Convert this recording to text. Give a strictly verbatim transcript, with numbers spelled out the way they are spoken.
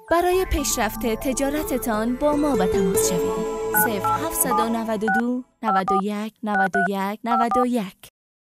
برای پیشرفت تجارتتان با ما به تماس شوید. صفر هفتصد و نود و دو نود و یک نود و یک نود و یک